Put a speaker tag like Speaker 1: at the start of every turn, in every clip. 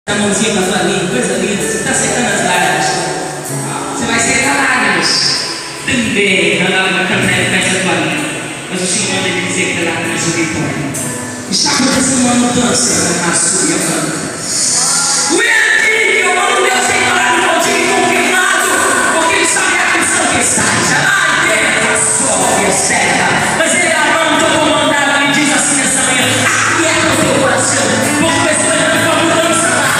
Speaker 1: A mãozinha na tua língua, coisa linda. Você está secando as lágrimas. Você vai secar lágrimas também. Na caneta dessa tua língua. Mas o Senhor manda ele dizer que lágrimas de vitória. Está acontecendo uma mudança na sua vida. O Henrique, eu amo Deus, tem parado contigo confirmado, porque ele sabe a missão que está. Já terra só receba. Mas ele aponta o comandado e diz assim nessa manhã: aquieta o teu coração, porque eu estou esperando uma mudança lá.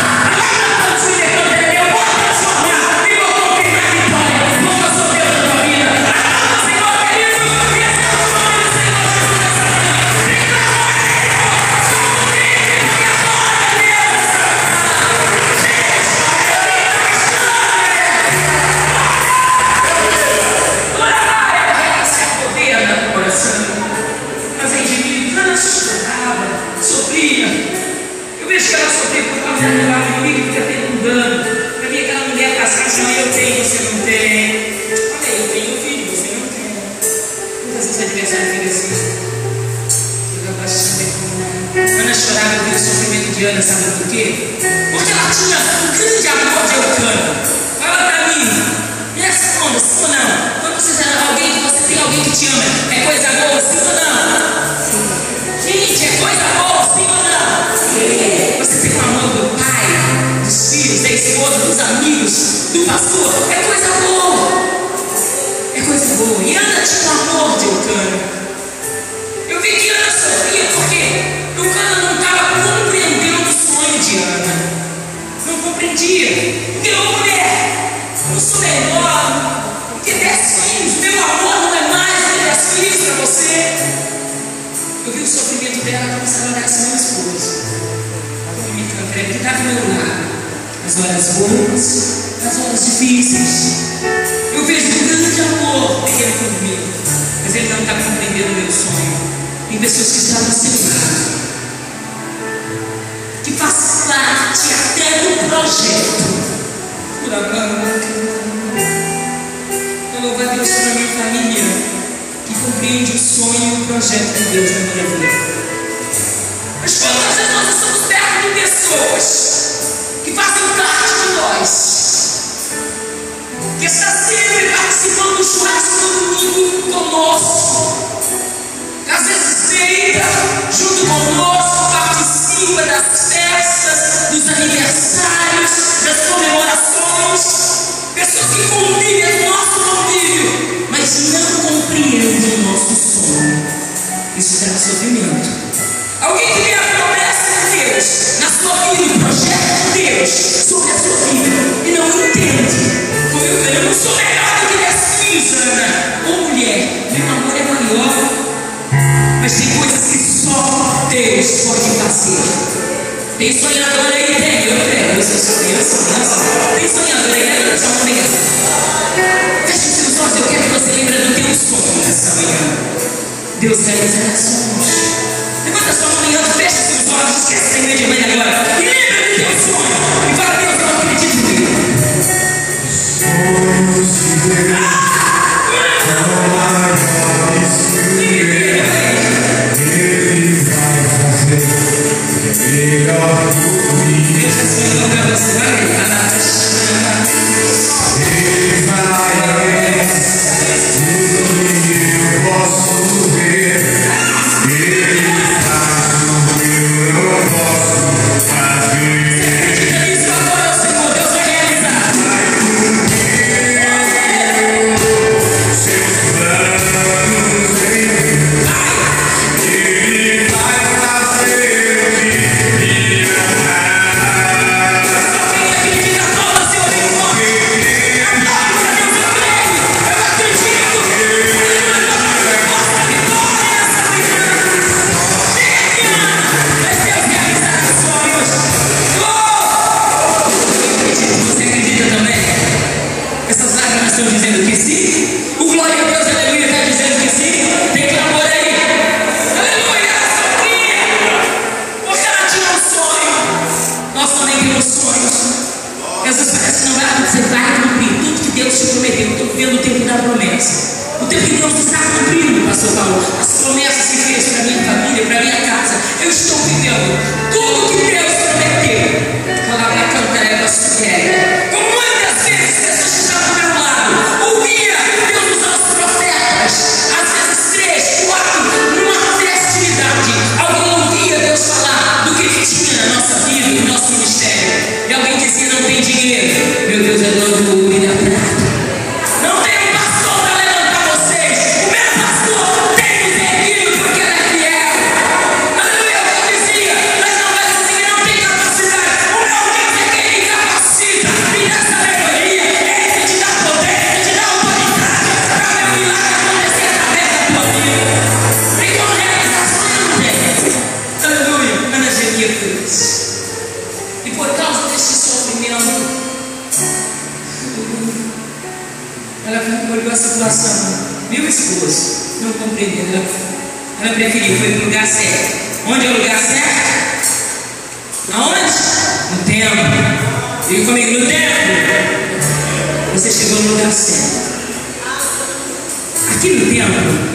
Speaker 1: Sabe por quê? Porque ela tinha um grande amor de Eucana. Fala pra mim, me responda, sim ou não? Quando você já alguém, você tem alguém que te ama, é coisa boa, sim ou não? Sim. Gente, é coisa boa, sim ou não? Sim. Você tem o amor do pai, dos filhos, da esposa, dos amigos, do pastor, é coisa boa. É coisa boa. E Ana tinha o amor de Eucana. Eu vi que Ana sofria porque Eucana não estava compreendendo o sonho de Ana. Não compreendia. Porque eu, mulher, não sou melhor que 10 filhos. Meu amor não é mais do que 10 filhos para você. Eu vi o sofrimento dela começar a olhar assim, meu esposo. Como me cantarei, que está do meu lado. As horas boas, as horas difíceis. Eu vejo um grande amor pequeno comigo. Mas ele não está compreendendo o meu sonho. Tem pessoas que estão ao seu lado, que faz parte até do projeto. Eu louvo a Deus pela minha família, que compreende o sonho e o projeto de Deus na minha vida. Mas quantas vezes nós estamos perto de pessoas que fazem parte de nós, que está sempre participando do churrasco do domingo conosco, que às vezes deita junto conosco, participa das festas, dos aniversários, das comemorações, pessoas que convivem o nosso convívio, mas não compreendem o nosso sonho. Isso traz sofrimento. Alguém que tem a promessa de Deus na sua vida, o projeto de Deus sobre a sua vida, e não entende. Como eu não sou melhor do que 10 filhos, Ana. Ou mulher, meu amor é maior. Mas tem coisas que só Deus pode fazer. Tem sonhador aí? Tem, eu tenho. Eu sou criança. Tem sonhador aí? Eu não tenho. Feche os seus olhos, eu quero que você lembre do teu sonho nessa manhã. Deus realizará sonhos. Levanta a sua mão e fecha os seus olhos, esquece a igreja de agora. E lembra do teu sonho. E fala: Deus, eu não acredito nele. Sonhos de Deus. Melhor por mim. Deixa Senhor para você vai. Ele vai tudo que eu posso ver. Ele faz o que eu posso fazer. Isso agora, Senhor, Deus vai realizar. Vai cumprir seus planos em mim. Ele vai fazer. Dizendo que sim, o glória a Deus, aleluia, está dizendo que sim. Tem clamor aí, aleluia, Sofia, porque ela tinha um sonho. Nós também temos sonhos. Jesus parece que não vai acontecer, vai cumprir tudo que Deus te prometeu. Eu estou vivendo o tempo da promessa, o tempo que Deus está cumprindo, pastor Paulo. As promessas que fez para minha família, para minha casa, eu estou vivendo tudo que Deus prometeu. deste sofrimento. Ela olhou a situação, viu, esposo? Não compreendeu. Ela preferiu, foi para o lugar certo. Onde é o lugar certo? Aonde? No templo. Diga comigo, no templo. Você chegou no lugar certo. Aqui no templo.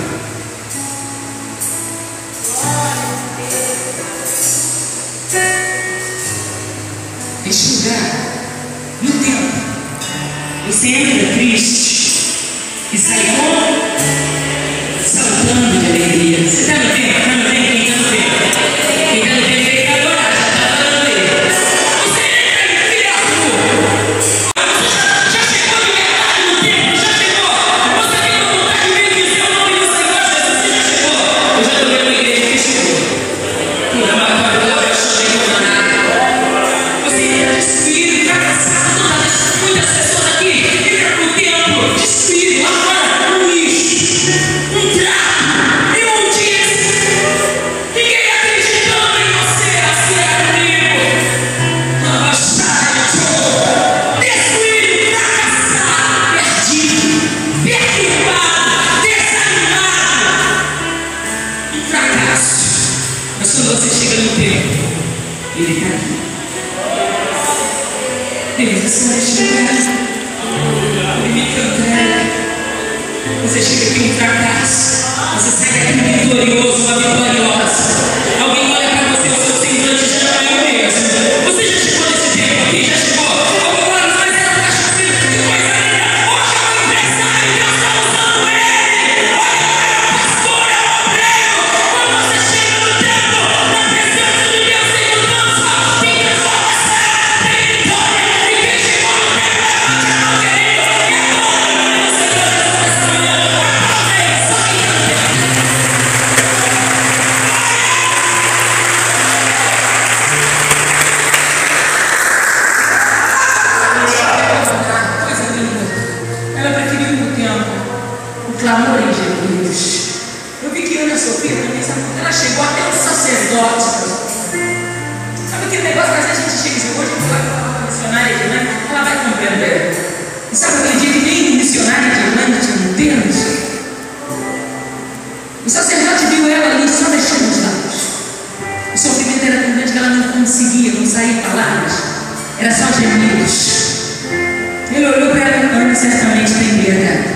Speaker 1: Este lugar, no templo, você entra triste e sai saltando de alegria. Você está no templo? Está no templo? Quem está no templo? Quem está no templo tem que adorar, já está falando ele. Você entra e vira a rua. Você já chegou libertado no templo? Já chegou? Você tem vontade de dizer o nome do Senhor Jesus? Você já chegou? Eu já estou vendo uma igreja que chegou. Você entra destruído, fracassado, muitas pessoas aqui entram no templo destruído, agora um lixo, um trapo, imundícia. Ninguém acreditando em você, assim é comigo. Uma baixada de ouro, destruído, fracassado, perdido, perturbado, desanimado. Um fracasso. Mas quando você chega no templo, ele está aqui. Deus está neste lugar. Ele me entrega. Você chega aqui um fracasso. Você sai daqui vitorioso, uma vitoriosa. Alguém olha para você, o seu semblante já caiu mesmo. Você já chegou nesse tempo aqui? Já chegou? Alguém olha, mas era um cachaceiro. Que coisa linda. Hoje é um empresário. Deus está usando ele. Olha, é o pastor, é o obreiro. Quando você chega no templo, na presença de Deus tem mudança, tem transformação, tem vitória. E quem chegou no templo, levante a mão, querido. É bom você trazer essa manhã. Aplaude, só quem está no templo. Coisa linda. Ela preferiu ir no templo. O clamor em Jesus. Eu vi que Ana Sofia também, sabe? Ela chegou até o sacerdote. Sabe aquele negócio que às vezes a gente chega e diz, hoje eu vou lá falar com a missionária de Irlanda, ela vai compreender. E sabe aquele dia que nem o missionário de Irlanda tinha um Deus? O sacerdote viu ela ali só mexendo os lábios. O sofrimento era tão grande que ela não conseguia, não saía palavras. Era só gemidos. Ele olhou para ela, Ana certamente tem verdade.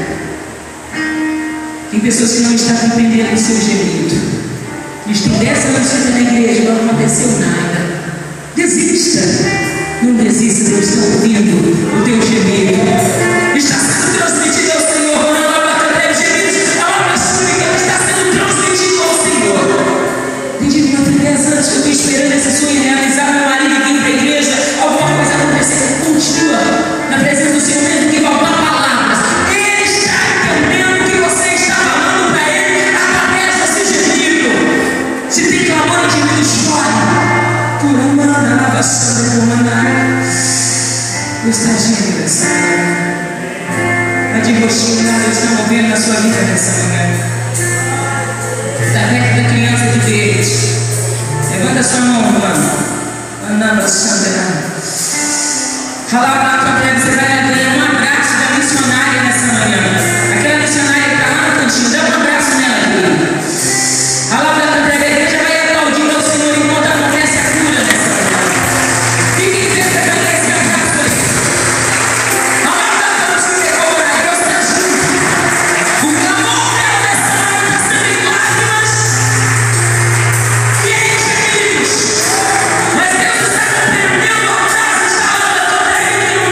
Speaker 1: Tem pessoas que não estão compreendendo o seu gemido. Eles têm 10 anos saindo na igreja e não aconteceu nada. Desista. Não desista, Deus está ouvindo o teu gemido. Está sendo transmitido ao Senhor. Não há batalha de gemidos. A obra sública está sendo transmitida ao Senhor. Tem dia que eu tenho 10 anos que eu estou esperando esse sonho realizar. Meu marido aqui para a igreja. Alguma coisa acontecer. Continua na presença do Senhor, mesmo que faltar palavras. Ele está entendendo o que você está falando para ele através desse gemido. Se tem clamor de gemido, chore. Por uma nova Deus está agindo nessa manhã. A de roxinho, Deus está movendo na sua vida nessa manhã. Da década da criança de verde. Levanta sua mão, mano. Andando, Sandra. Fala lá para ela, você vai ganhar um abraço da missionária nessa manhã. Aquela missionária que está lá no cantinho, dá um abraço nela aqui. Fala lá para a igreja, vai aplaudindo ao Senhor enquanto acontece a cura nessa manhã. Fique em pé para ganhar esse abraço aí. Fala lá para o Senhor, Deus está junto. O clamor dela nessa manhã está sendo em lágrimas e em gemidos. Mas Deus está compreendendo a casa instalada toda ele.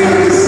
Speaker 2: Deus.